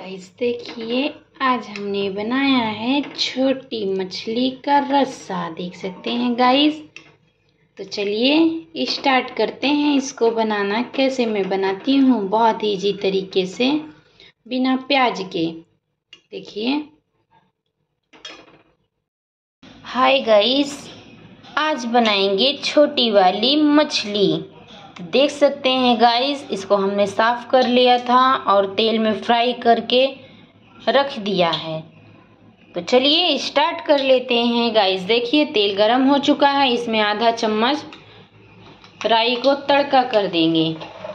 Guys देखिए, आज हमने बनाया है छोटी मछली का रस्सा। देख सकते हैं गाइस। तो चलिए स्टार्ट करते हैं इसको बनाना। कैसे मैं बनाती हूँ, बहुत इजी तरीके से, बिना प्याज के। देखिए। हाय गाइस, आज बनाएंगे छोटी वाली मछली। देख सकते हैं गाइस, इसको हमने साफ कर लिया था और तेल में फ्राई करके रख दिया है। तो चलिए स्टार्ट कर लेते हैं गाइस। देखिए तेल गरम हो चुका है, इसमें आधा चम्मच राई को तड़का कर देंगे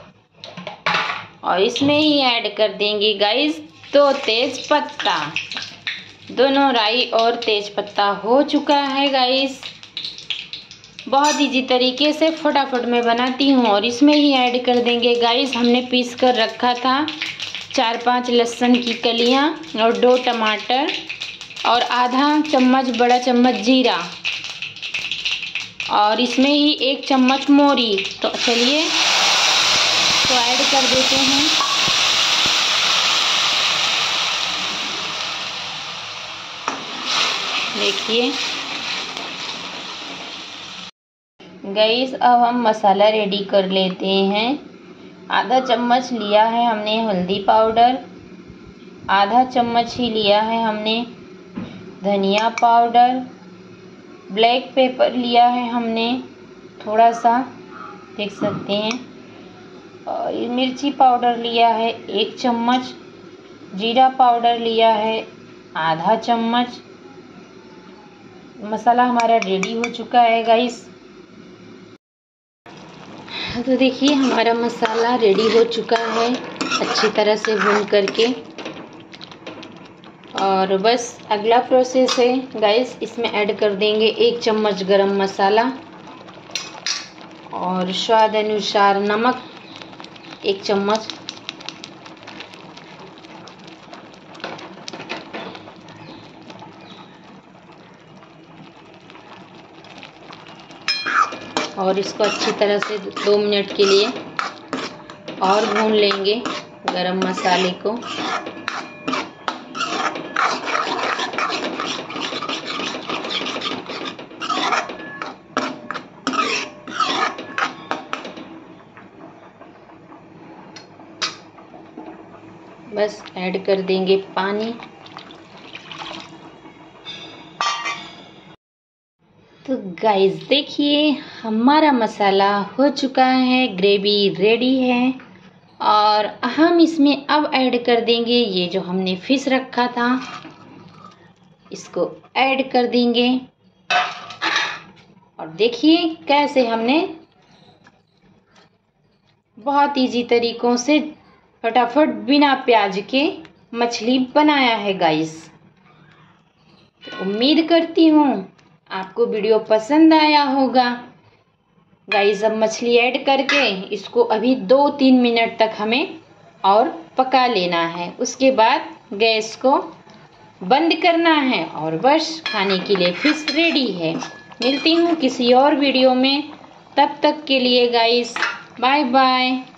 और इसमें ही ऐड कर देंगे गाइस 2 तेज पत्ता। दोनों राई और तेज पत्ता हो चुका है गाइस। बहुत इजी तरीके से फटाफट मैं बनाती हूँ। और इसमें ही ऐड कर देंगे गाइस, हमने पीस कर रखा था 4-5 लहसुन की कलियाँ और 2 टमाटर और आधा चम्मच बड़ा चम्मच जीरा और इसमें ही 1 चम्मच मोरी। तो चलिए तो ऐड कर देते हैं। देखिए गाइस, अब हम मसाला रेडी कर लेते हैं। आधा चम्मच लिया है हमने हल्दी पाउडर, आधा चम्मच ही लिया है हमने धनिया पाउडर, ब्लैक पेपर लिया है हमने थोड़ा सा, देख सकते हैं, और मिर्ची पाउडर लिया है 1 चम्मच, जीरा पाउडर लिया है आधा चम्मच। मसाला हमारा रेडी हो चुका है गाइस। तो देखिए हमारा मसाला रेडी हो चुका है अच्छी तरह से भून करके। और बस अगला प्रोसेस है गाइस, इसमें ऐड कर देंगे 1 चम्मच गरम मसाला और स्वाद अनुसार नमक 1 चम्मच। और इसको अच्छी तरह से 2 मिनट के लिए और भून लेंगे गरम मसाले को। बस ऐड कर देंगे पानी। तो गाइस देखिए हमारा मसाला हो चुका है, ग्रेवी रेडी है। और हम इसमें अब ऐड कर देंगे ये जो हमने फिश रखा था, इसको ऐड कर देंगे। और देखिए कैसे हमने बहुत इजी तरीकों से फटाफट बिना प्याज के मछली बनाया है गाइस। तो उम्मीद करती हूँ आपको वीडियो पसंद आया होगा गाइस। अब मछली ऐड करके इसको अभी 2-3 मिनट तक हमें और पका लेना है। उसके बाद गैस को बंद करना है और बस खाने के लिए फिश रेडी है। मिलती हूँ किसी और वीडियो में, तब तक के लिए गाइस बाय बाय।